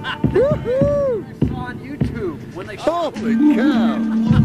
Woohoo! I saw on YouTube when they Holy cow!